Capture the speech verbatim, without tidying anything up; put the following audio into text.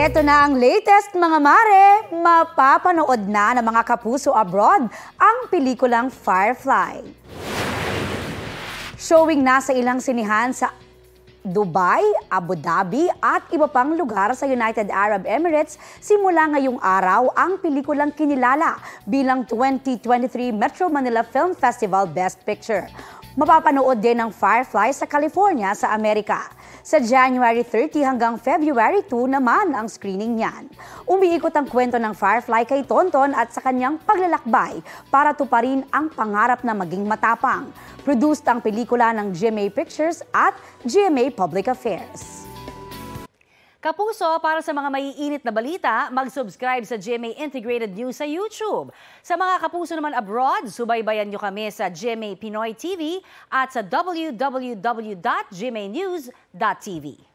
Ito na ang latest mga mare, mapapanood na ng mga kapuso abroad ang pelikulang Firefly. Showing na sa ilang sinihan sa Dubai, Abu Dhabi at iba pang lugar sa United Arab Emirates simula ngayong araw ang pelikulang kinilala bilang twenty twenty-three Metro Manila Film Festival Best Picture. Mapapanood din ng Firefly sa California sa Amerika. Sa January thirty hanggang February two naman ang screening niyan. Umiikot ang kwento ng Firefly kay Tonton at sa kanyang paglalakbay para tuparin ang pangarap na maging matapang. Produced ang pelikula ng G M A Pictures at G M A Public Affairs. Kapuso, para sa mga maiinit na balita, mag-subscribe sa G M A Integrated News sa YouTube. Sa mga kapuso naman abroad, subaybayan nyo kami sa G M A Pinoy T V at sa w w w dot g m a news dot t v.